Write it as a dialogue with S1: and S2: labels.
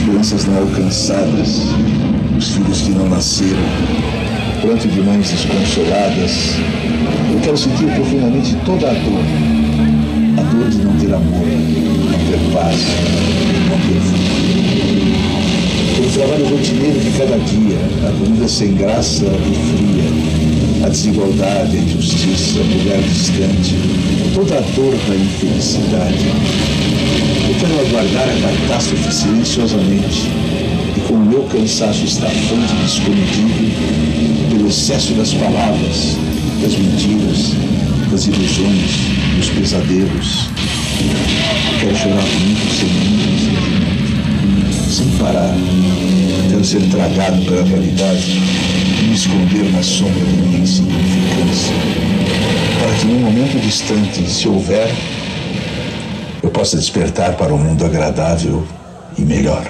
S1: esperanças não alcançadas, os filhos que não nasceram, pranto de mães desconsoladas. Eu quero sentir profundamente toda a dor de não ter amor, não ter paz, não ter futuro. Pelo trabalho rotineiro de cada dia, a comida sem graça e fria, a desigualdade, a injustiça, o lugar distante, toda a dor da infelicidade. Eu quero aguardar a catástrofe silenciosamente e com o meu cansaço estafante e desconhecido pelo excesso das palavras, das mentiras, das ilusões, dos pesadelos. Eu quero chorar muito, sem parar. Quero ser tragado pela realidade e me esconder na sombra da minha insignificância, para que num momento distante, se houver, eu possa despertar para um mundo agradável e melhor.